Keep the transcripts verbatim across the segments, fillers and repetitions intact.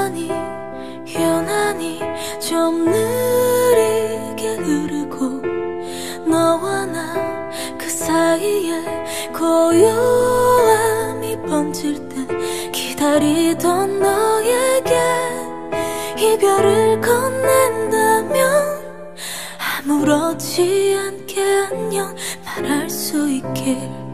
시간이 유난히 좀 느리게 흐르고 너와 나 그 사이에 고요함이 번질 때 기다리던 너에게 이별을 건넨다면 아무렇지 않게 안녕 말할 수 있길.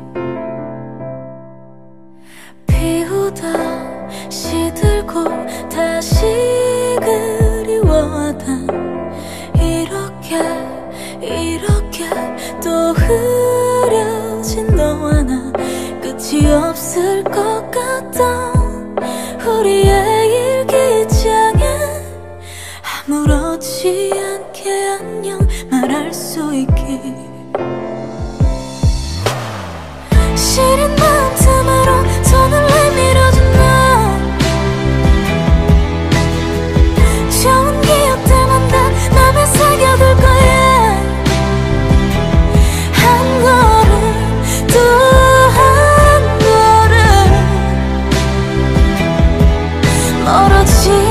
비우다 시들고 다시 그리워하다 이렇게 이렇게 또 흐려진 너와 나 끝이 없을 것 같던 우리의 일기장에 아무렇지 않게 안녕 말할 수 있길. 시린 마음 틈으로 손을 내밀어준 너 좋은 기억들만 다 맘에 새겨둘 거야. 한 걸음 또 한 걸음 멀어지